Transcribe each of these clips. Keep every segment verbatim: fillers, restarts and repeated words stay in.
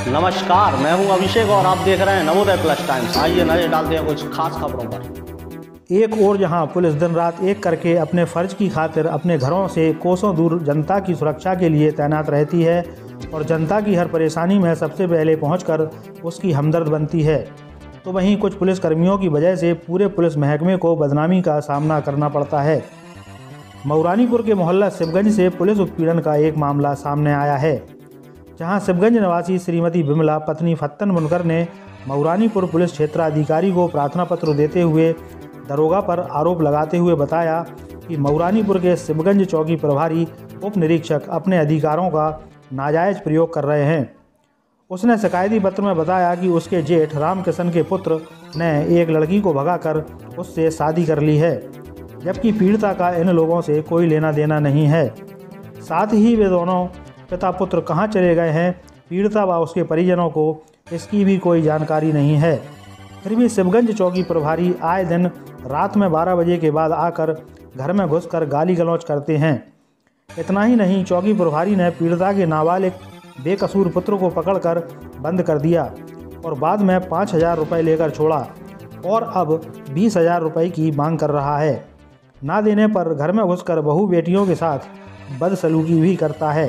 नमस्कार, मैं हूं अभिषेक और आप देख रहे हैं नवोदय प्लस टाइम्स। आइए नजर डालते हैं कुछ खास खबरों पर। एक और जहां पुलिस दिन रात एक करके अपने फर्ज की खातिर अपने घरों से कोसों दूर जनता की सुरक्षा के लिए तैनात रहती है और जनता की हर परेशानी में सबसे पहले पहुंचकर उसकी हमदर्द बनती है, तो वहीं कुछ पुलिसकर्मियों की वजह से पूरे पुलिस महकमे को बदनामी का सामना करना पड़ता है। मऊरानीपुर के मोहल्ला शिवगंज से पुलिस उत्पीड़न का एक मामला सामने आया है, जहां शिवगंज निवासी श्रीमती बिमला पत्नी फत्तन बुनकर ने मऊरानीपुर पुलिस क्षेत्राधिकारी को प्रार्थना पत्र देते हुए दरोगा पर आरोप लगाते हुए बताया कि मऊरानीपुर के शिवगंज चौकी प्रभारी उप निरीक्षक अपने अधिकारों का नाजायज़ प्रयोग कर रहे हैं। उसने शिकायती पत्र में बताया कि उसके जेठ रामकिशन के पुत्र ने एक लड़की को भगाकर उससे शादी कर ली है, जबकि पीड़िता का इन लोगों से कोई लेना देना नहीं है। साथ ही वे दोनों पिता पुत्र कहां चले गए हैं, पीड़िता व उसके परिजनों को इसकी भी कोई जानकारी नहीं है। फिर भी शिवगंज चौकी प्रभारी आए दिन रात में बारह बजे के बाद आकर घर में घुसकर गाली गलौज करते हैं। इतना ही नहीं, चौकी प्रभारी ने पीड़िता के नाबालिग बेकसूर पुत्र को पकड़कर बंद कर दिया और बाद में पाँच हजार रुपये लेकर छोड़ा और अब बीस हजार रुपये की मांग कर रहा है। ना देने पर घर में घुसकर बहू बेटियों के साथ बदसलूकी भी करता है।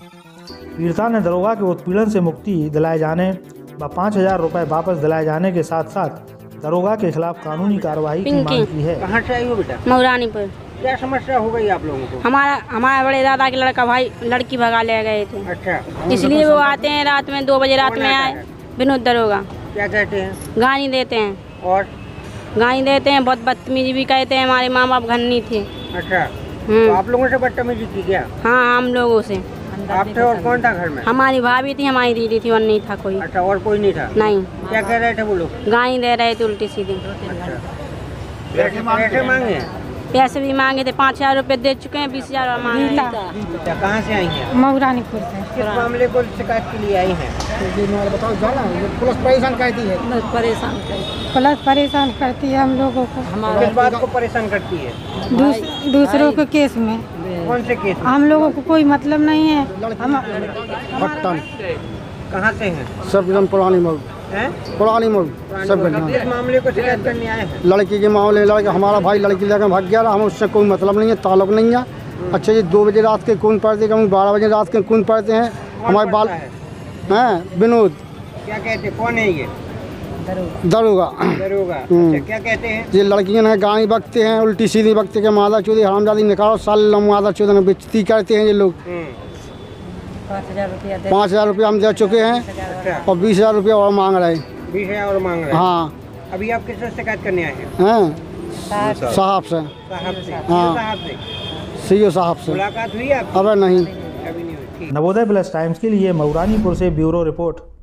पीड़िता ने दरोगा के उत्पीड़न से मुक्ति दिलाए जाने व पाँच हजार रुपये वापस दिलाए जाने के साथ साथ दरोगा के खिलाफ कानूनी कार्रवाई की मांग की है। कहाँ से आई हो बेटा? मऊरानीपुर। क्या समस्या हो गई आप लोगों को? हमारा हमारे बड़े दादा के लड़का भाई लड़की भगा ले गए थे। अच्छा, इसलिए वो आते हैं रात में दो बजे रात में आए। विनोद दरोगा क्या कहते हैं? गाली देते हैं और गाली देते हैं, बहुत बदतमीजी भी कहते हैं। हमारे माँ बाप घर नहीं थे। अच्छा, तो आप लोगों से बदतमीजी की क्या? हाँ, हम लोगों से। आप थे और कौन था घर में? हमारी भाभी थी, हमारी दीदी थी और नहीं था कोई। अच्छा, और कोई नहीं था? नहीं। क्या कह रहे थे वो लोग? गाली दे रहे थे उल्टी सीधी। अच्छा, पैसे मांगे? पैसे भी मांगे थे, पाँच हजार रुपये दे चुके हैं, बीस हजार मांगे। क्या कहाँ से आई हैं? मऊरानीपुर से। किस मामले को शिकायत के लिए आई हैं? बताओ, जाना पुलिस परेशान करती है। परेशान पुलिस परेशान करती है हम लोगों को। किस बात को परेशान करती है? दूस, दूसरों के केस में। कौन से केस? हम लोगों को कोई मतलब नहीं है। हम कहाँ से हैं? शिवगंज पुरानी मोड़ पुरानी मोड़ शिवगंज। किस मामले को शिकायत करने आए हैं? लड़की के मामले, लड़का हमारा भाई लड़की लेकर भाग गया, हम उससे कोई मतलब नहीं है, ताल्लुक नहीं है। अच्छा जी, दो बजे रात के कौन पढ़ते, कभी बारह बजे रात के कौन पढ़ते हैं हमारे बाल हैं। विनोद। क्या कहते, कौन है ये? दरोगा। दरोगा। अच्छा, क्या कहते हैं? ये लड़कियां हैं, गाड़ी बकते हैं, उल्टी सीधी बकते के मादा चौधरी हरामजादी निकालो साल मादा चौधरी बेइज्जती करते हैं ये लोग। पाँच हजार रुपया पाँच हजार रुपया हम दे चुके हैं और बीस हजार रुपया और मांग रहे हैं। बीस हजार और मांग रहे हैं? हाँ। अभी आप किससे शिकायत करने आए हैं? हैं साहब से। साहब से? हाँ, साहब से? सीओ साहब से मुलाकात हुई आप? अब नहीं। अभी नहीं हुई। नवोदय प्लस टाइम्स के लिए मऊरानीपुर से ब्यूरो रिपोर्ट।